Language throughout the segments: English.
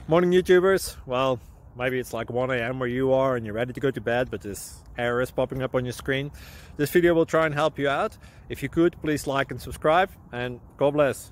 Morning YouTubers. Well, maybe it's like 1 a.m. where you are and you're ready to go to bed, but this error is popping up on your screen. This video will try and help you out. If you could, please like and subscribe, and God bless.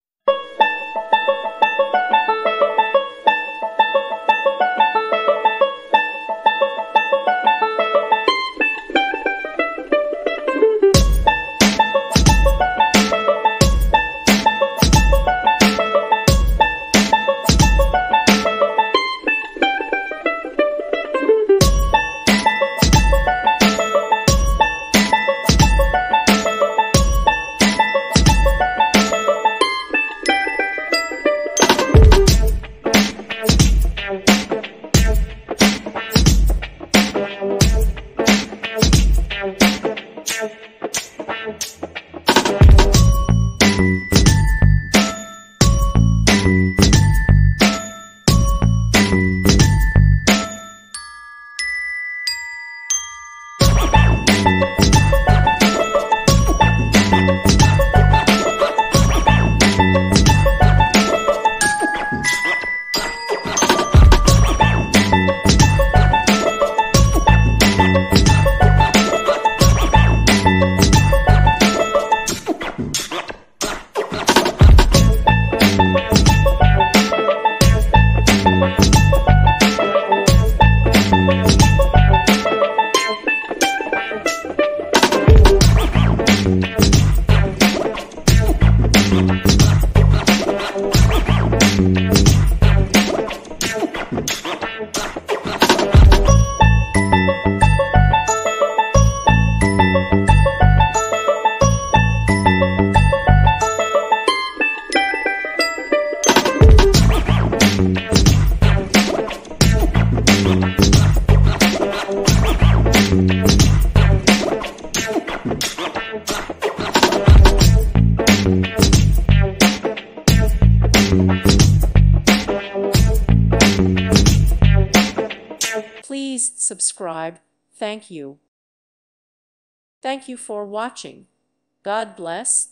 Please subscribe. Thank you. Thank you for watching. God bless.